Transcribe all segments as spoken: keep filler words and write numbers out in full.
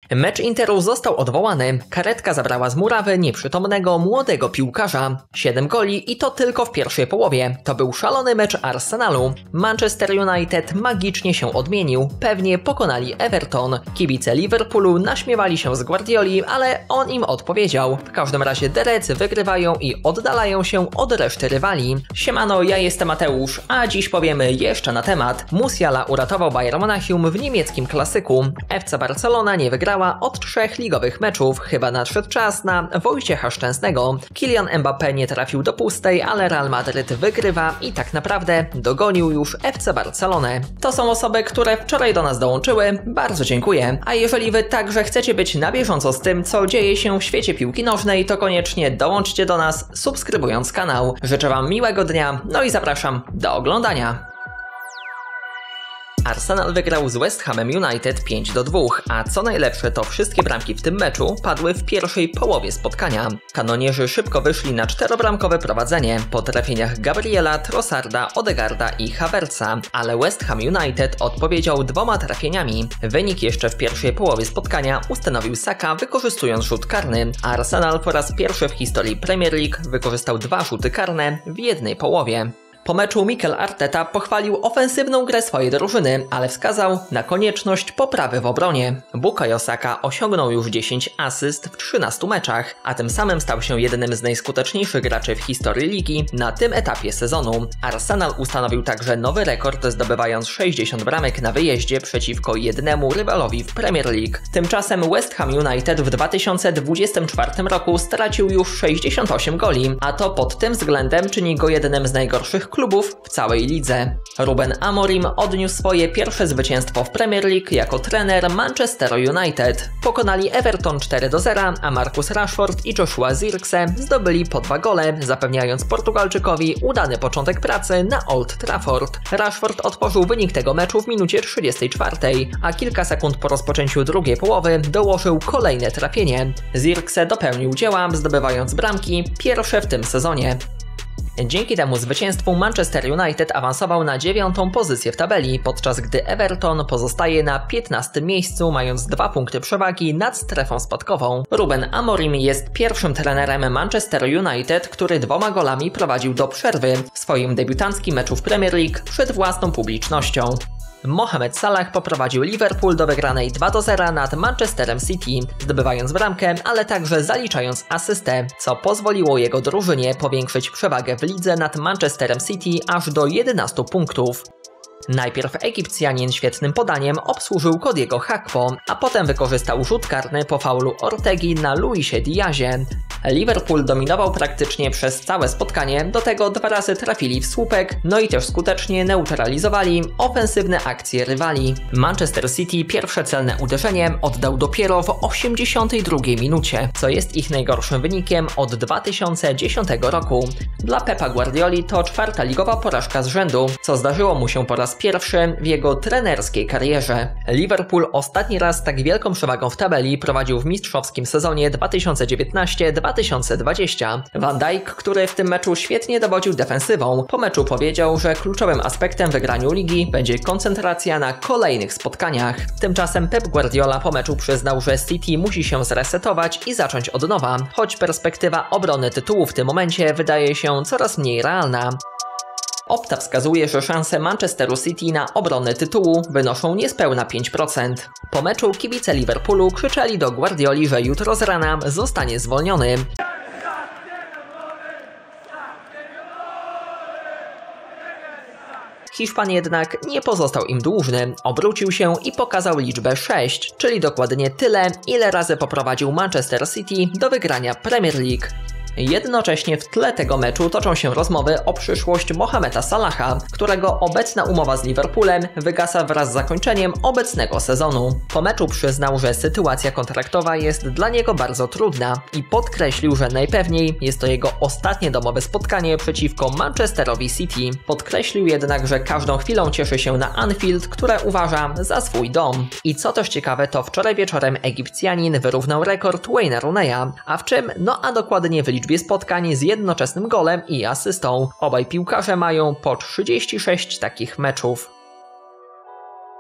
Mecz Interu został odwołany. Karetka zabrała z murawy nieprzytomnego młodego piłkarza. siedem goli i to tylko w pierwszej połowie. To był szalony mecz Arsenalu. Manchester United magicznie się odmienił. Pewnie pokonali Everton. Kibice Liverpoolu naśmiewali się z Guardioli, ale on im odpowiedział. W każdym razie The Reds wygrywają i oddalają się od reszty rywali. Siemano, ja jestem Mateusz, a dziś powiemy jeszcze na temat. Musiala uratował Bayern Monachium w niemieckim klasyku. F C Barcelona nie wygrała od trzech ligowych meczów. Chyba nadszedł czas na Wojciecha Szczęsnego. Kylian Mbappé nie trafił do pustej, ale Real Madryt wygrywa i tak naprawdę dogonił już F C Barcelonę. To są osoby, które wczoraj do nas dołączyły. Bardzo dziękuję. A jeżeli wy także chcecie być na bieżąco z tym, co dzieje się w świecie piłki nożnej, to koniecznie dołączcie do nas, subskrybując kanał. Życzę wam miłego dnia, no i zapraszam do oglądania. Arsenal wygrał z West Hamem United pięć do dwóch, a co najlepsze, to wszystkie bramki w tym meczu padły w pierwszej połowie spotkania. Kanonierzy szybko wyszli na czterobramkowe prowadzenie po trafieniach Gabriela, Trossarda, Odegaarda i Havertza, ale West Ham United odpowiedział dwoma trafieniami. Wynik jeszcze w pierwszej połowie spotkania ustanowił Saka, wykorzystując rzut karny. Arsenal po raz pierwszy w historii Premier League wykorzystał dwa rzuty karne w jednej połowie. Po meczu Mikel Arteta pochwalił ofensywną grę swojej drużyny, ale wskazał na konieczność poprawy w obronie. Bukayo Saka osiągnął już dziesięć asyst w trzynastu meczach, a tym samym stał się jednym z najskuteczniejszych graczy w historii ligi na tym etapie sezonu. Arsenal ustanowił także nowy rekord, zdobywając sześćdziesiąt bramek na wyjeździe przeciwko jednemu rywalowi w Premier League. Tymczasem West Ham United w dwa tysiące dwudziestym czwartym roku stracił już sześćdziesiąt osiem goli, a to pod tym względem czyni go jednym z najgorszych klubów w całej lidze. Ruben Amorim odniósł swoje pierwsze zwycięstwo w Premier League jako trener Manchesteru United. Pokonali Everton cztery do zera, a Marcus Rashford i Joshua Zirkse zdobyli po dwa gole, zapewniając Portugalczykowi udany początek pracy na Old Trafford. Rashford otworzył wynik tego meczu w minucie trzydziestej czwartej, a kilka sekund po rozpoczęciu drugiej połowy dołożył kolejne trafienie. Zirkse dopełnił dzieła, zdobywając bramki, pierwsze w tym sezonie. Dzięki temu zwycięstwu Manchester United awansował na dziewiątą pozycję w tabeli, podczas gdy Everton pozostaje na piętnastym miejscu, mając dwa punkty przewagi nad strefą spadkową. Ruben Amorim jest pierwszym trenerem Manchester United, który dwoma golami prowadził do przerwy w swoim debiutanckim meczu w Premier League przed własną publicznością. Mohamed Salah poprowadził Liverpool do wygranej dwa do zera nad Manchesterem City, zdobywając bramkę, ale także zaliczając asystę, co pozwoliło jego drużynie powiększyć przewagę w lidze nad Manchesterem City aż do jedenastu punktów. Najpierw Egipcjanin świetnym podaniem obsłużył Cody'ego Gakpo, a potem wykorzystał rzut karny po faulu Ortegi na Luisie Diazie. Liverpool dominował praktycznie przez całe spotkanie, do tego dwa razy trafili w słupek, no i też skutecznie neutralizowali ofensywne akcje rywali. Manchester City pierwsze celne uderzenie oddał dopiero w osiemdziesiątej drugiej minucie, co jest ich najgorszym wynikiem od dwa tysiące dziesiątego roku. Dla Pepa Guardioli to czwarta ligowa porażka z rzędu, co zdarzyło mu się po raz pierwszy w jego trenerskiej karierze. Liverpool ostatni raz tak wielką przewagą w tabeli prowadził w mistrzowskim sezonie dwa tysiące dziewiętnastym dwa tysiące dwudziestym. Van Dijk, który w tym meczu świetnie dowodził defensywą, po meczu powiedział, że kluczowym aspektem wygraniu ligi będzie koncentracja na kolejnych spotkaniach. Tymczasem Pep Guardiola po meczu przyznał, że City musi się zresetować i zacząć od nowa, choć perspektywa obrony tytułu w tym momencie wydaje się coraz mniej realna. Opta wskazuje, że szanse Manchesteru City na obronę tytułu wynoszą niespełna pięć procent. Po meczu kibice Liverpoolu krzyczeli do Guardioli, że jutro z rana zostanie zwolniony. Hiszpan jednak nie pozostał im dłużny, obrócił się i pokazał liczbę sześć, czyli dokładnie tyle, ile razy poprowadził Manchester City do wygrania Premier League. Jednocześnie w tle tego meczu toczą się rozmowy o przyszłość Mohameda Salaha, którego obecna umowa z Liverpoolem wygasa wraz z zakończeniem obecnego sezonu. Po meczu przyznał, że sytuacja kontraktowa jest dla niego bardzo trudna i podkreślił, że najpewniej jest to jego ostatnie domowe spotkanie przeciwko Manchesterowi City. Podkreślił jednak, że każdą chwilą cieszy się na Anfield, które uważa za swój dom. I co też ciekawe, to wczoraj wieczorem Egipcjanin wyrównał rekord Wayne'a Rooneya, a w czym? No a dokładnie w liczbie spotkań z jednoczesnym golem i asystą. Obaj piłkarze mają po trzydzieści sześć takich meczów.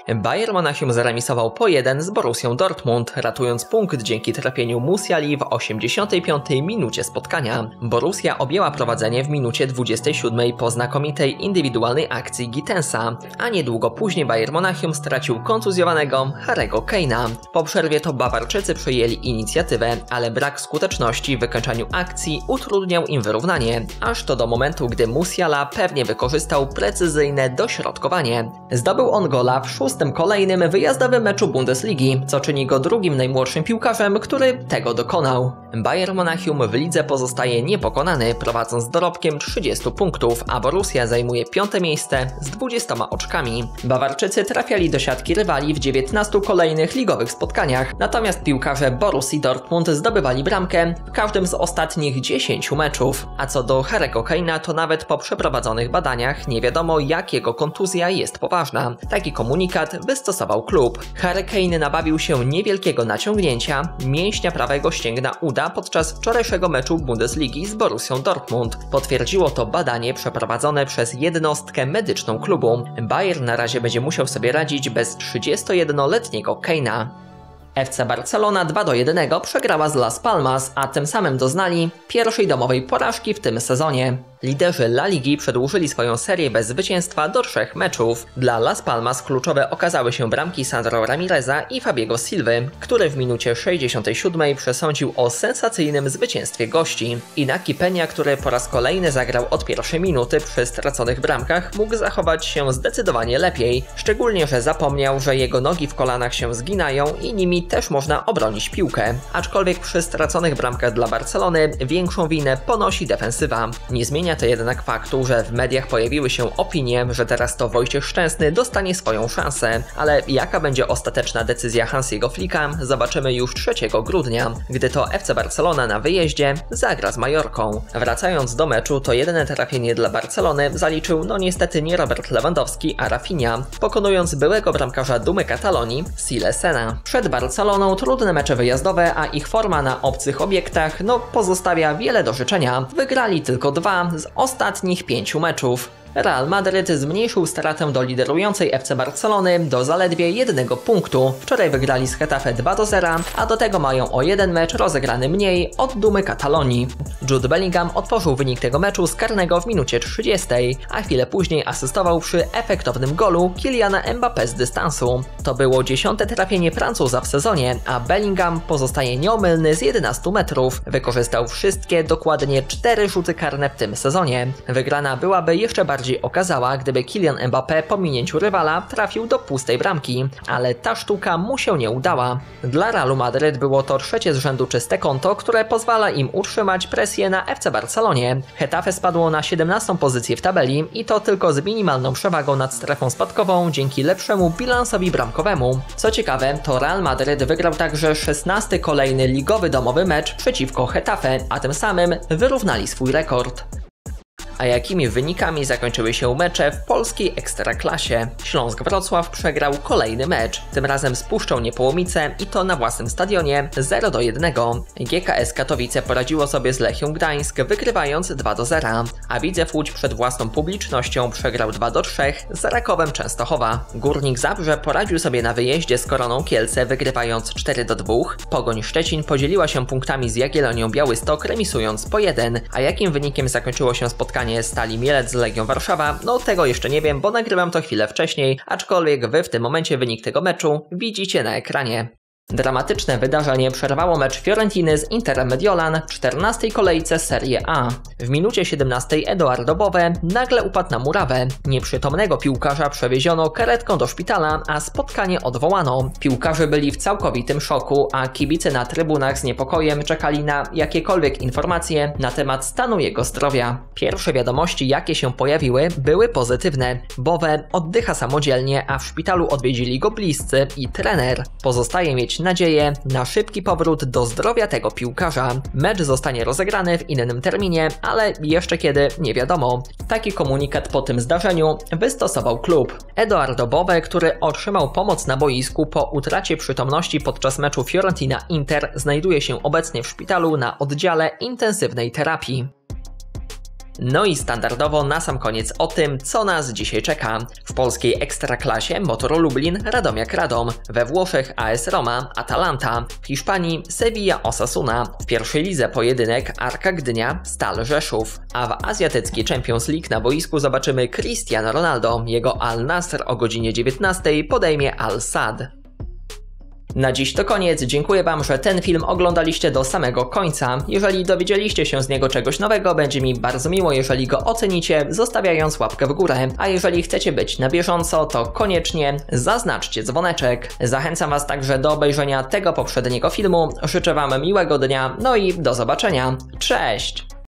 Bayern Monachium zremisował po jeden z Borussią Dortmund, ratując punkt dzięki trafieniu Musiali w osiemdziesiątej piątej minucie spotkania. Borussia objęła prowadzenie w minucie dwudziestej siódmej po znakomitej indywidualnej akcji Gittensa, a niedługo później Bayern Monachium stracił kontuzjowanego Harry'ego Kane'a. Po przerwie to Bawarczycy przejęli inicjatywę, ale brak skuteczności w wykończaniu akcji utrudniał im wyrównanie, aż to do momentu, gdy Musiala pewnie wykorzystał precyzyjne dośrodkowanie. Zdobył on gola w szóstym kolejnym wyjazdowym meczu Bundesligi, co czyni go drugim najmłodszym piłkarzem, który tego dokonał. Bayern Monachium w lidze pozostaje niepokonany, prowadząc dorobkiem trzydziestu punktów, a Borussia zajmuje piąte miejsce z dwudziestoma oczkami. Bawarczycy trafiali do siatki rywali w dziewiętnastu kolejnych ligowych spotkaniach, natomiast piłkarze Borussii Dortmund zdobywali bramkę w każdym z ostatnich dziesięciu meczów. A co do Harry'ego Kane'a, to nawet po przeprowadzonych badaniach nie wiadomo, jak jego kontuzja jest poważna. Taki komunikat wystosował klub. Harry Kane nabawił się niewielkiego naciągnięcia mięśnia prawego ścięgna uda podczas wczorajszego meczu Bundesligi z Borussią Dortmund. Potwierdziło to badanie przeprowadzone przez jednostkę medyczną klubu. Bayern na razie będzie musiał sobie radzić bez trzydziestojednoletniego Kane'a. F C Barcelona dwa do jednego przegrała z Las Palmas, a tym samym doznali pierwszej domowej porażki w tym sezonie. Liderzy La Ligi przedłużyli swoją serię bez zwycięstwa do trzech meczów. Dla Las Palmas kluczowe okazały się bramki Sandro Ramireza i Fabiego Silwy, który w minucie sześćdziesiątej siódmej przesądził o sensacyjnym zwycięstwie gości. Inaki Peña, który po raz kolejny zagrał od pierwszej minuty przy straconych bramkach, mógł zachować się zdecydowanie lepiej, szczególnie że zapomniał, że jego nogi w kolanach się zginają i nimi też można obronić piłkę. Aczkolwiek przy straconych bramkach dla Barcelony większą winę ponosi defensywa. Nie zmienia to jednak faktu, że w mediach pojawiły się opinie, że teraz to Wojciech Szczęsny dostanie swoją szansę, ale jaka będzie ostateczna decyzja Hansiego Flicka, zobaczymy już trzeciego grudnia, gdy to F C Barcelona na wyjeździe zagra z Majorką. Wracając do meczu, to jedyne trafienie dla Barcelony zaliczył no niestety nie Robert Lewandowski, a Rafinha, pokonując byłego bramkarza Dumy Katalonii, Silesena. Przed Barceloną trudne mecze wyjazdowe, a ich forma na obcych obiektach no pozostawia wiele do życzenia. Wygrali tylko dwa z ostatnich pięciu meczów. Real Madryt zmniejszył stratę do liderującej F C Barcelony do zaledwie jednego punktu. Wczoraj wygrali z Getafe dwa do zera, a do tego mają o jeden mecz rozegrany mniej od Dumy Katalonii. Jude Bellingham otworzył wynik tego meczu z karnego w minucie trzydziestej, a chwilę później asystował przy efektownym golu Kyliana Mbappé z dystansu. To było dziesiąte trafienie Francuza w sezonie, a Bellingham pozostaje nieomylny z jedenastu metrów. Wykorzystał wszystkie dokładnie cztery rzuty karne w tym sezonie. Wygrana byłaby jeszcze bardziej bardziej okazała, gdyby Kylian Mbappé po minięciu rywala trafił do pustej bramki, ale ta sztuka mu się nie udała. Dla Realu Madryt było to trzecie z rzędu czyste konto, które pozwala im utrzymać presję na F C Barcelonie. Getafe spadło na siedemnastą pozycję w tabeli i to tylko z minimalną przewagą nad strefą spadkową dzięki lepszemu bilansowi bramkowemu. Co ciekawe, to Real Madryt wygrał także szesnasty kolejny ligowy domowy mecz przeciwko Getafe, a tym samym wyrównali swój rekord. A jakimi wynikami zakończyły się mecze w polskiej Ekstraklasie? Śląsk Wrocław przegrał kolejny mecz, tym razem z Puszczą Niepołomice i to na własnym stadionie zero do jednego. G K S Katowice poradziło sobie z Lechią Gdańsk, wygrywając dwa do zera, a Widzew Łódź przed własną publicznością przegrał dwa do trzech z Rakowem Częstochowa. Górnik Zabrze poradził sobie na wyjeździe z Koroną Kielce, wygrywając cztery do dwóch. Pogoń Szczecin podzieliła się punktami z Jagiellonią Białystok, remisując po jeden. A jakim wynikiem zakończyło się spotkanie Stali Mielec z Legią Warszawa? No tego jeszcze nie wiem, bo nagrywam to chwilę wcześniej, aczkolwiek wy w tym momencie wynik tego meczu widzicie na ekranie. Dramatyczne wydarzenie przerwało mecz Fiorentiny z Interem Mediolan w czternastej kolejce Serie A. W minucie siedemnastej Edoardo Bove nagle upadł na murawę. Nieprzytomnego piłkarza przewieziono karetką do szpitala, a spotkanie odwołano. Piłkarze byli w całkowitym szoku, a kibice na trybunach z niepokojem czekali na jakiekolwiek informacje na temat stanu jego zdrowia. Pierwsze wiadomości, jakie się pojawiły, były pozytywne. Bove oddycha samodzielnie, a w szpitalu odwiedzili go bliscy i trener. Pozostaje mieć nadzieję na szybki powrót do zdrowia tego piłkarza. Mecz zostanie rozegrany w innym terminie, ale jeszcze kiedy nie wiadomo. Taki komunikat po tym zdarzeniu wystosował klub. Edoardo Bove, który otrzymał pomoc na boisku po utracie przytomności podczas meczu Fiorentina-Inter, znajduje się obecnie w szpitalu na oddziale intensywnej terapii. No i standardowo na sam koniec o tym, co nas dzisiaj czeka. W polskiej Ekstraklasie Motor Lublin, Radomiak Radom, we Włoszech A S Roma, Atalanta, w Hiszpanii Sevilla Osasuna, w pierwszej lidze pojedynek Arka Gdynia, Stal Rzeszów, a w azjatyckiej Champions League na boisku zobaczymy Cristiano Ronaldo, jego Al Nassr o godzinie dziewiętnastej podejmie Al Sadd. Na dziś to koniec, dziękuję Wam, że ten film oglądaliście do samego końca. Jeżeli dowiedzieliście się z niego czegoś nowego, będzie mi bardzo miło, jeżeli go ocenicie, zostawiając łapkę w górę. A jeżeli chcecie być na bieżąco, to koniecznie zaznaczcie dzwoneczek. Zachęcam Was także do obejrzenia tego poprzedniego filmu. Życzę Wam miłego dnia, no i do zobaczenia. Cześć!